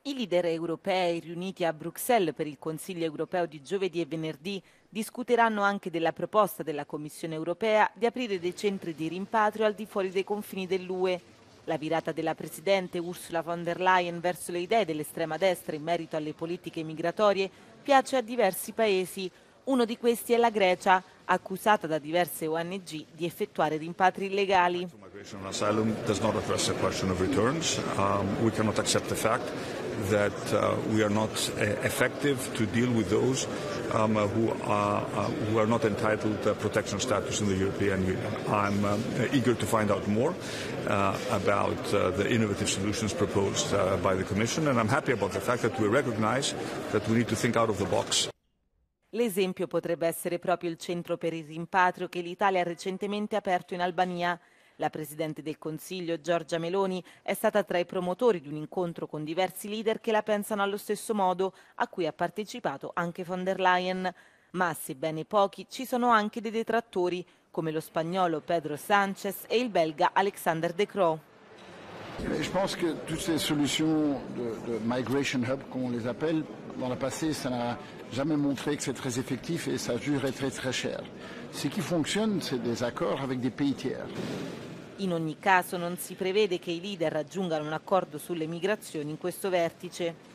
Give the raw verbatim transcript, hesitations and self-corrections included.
I leader europei riuniti a Bruxelles per il Consiglio europeo di giovedì e venerdì discuteranno anche della proposta della Commissione europea di aprire dei centri di rimpatrio al di fuori dei confini dell'U E. La virata della Presidente Ursula von der Leyen verso le idee dell'estrema destra in merito alle politiche migratorie piace a diversi paesi. Uno di questi è la Grecia, accusata da diverse O N G di effettuare rimpatri illegali. Migration and asylum does not address the question of returns. Um, we cannot accept the fact that uh, we are not uh, effective to deal with those um, uh, who, are, uh, who are not entitled uh, protection status in the European Union. I'm um, eager to find out more uh, about uh, the innovative solutions proposed uh, by the Commission, and I'm happy about the fact that we recognize that we need to think out of the box. L'esempio potrebbe essere proprio il centro per il rimpatrio che l'Italia ha recentemente aperto in Albania. La Presidente del Consiglio, Giorgia Meloni, è stata tra i promotori di un incontro con diversi leader che la pensano allo stesso modo, a cui ha partecipato anche von der Leyen. Ma, sebbene pochi, ci sono anche dei detrattori, come lo spagnolo Pedro Sánchez e il belga Alexander De Croo. Je pense que toutes ces solutions de, de migration hub, comme on les appelle, dans le passé, ça n'a jamais montré que c'est très effectif et ça dure très très cher. Ce qui fonctionne, c'est des accords avec des pays tiers. In ogni caso non si prevede che i leader raggiungano un accordo sulle migrazioni in questo vertice.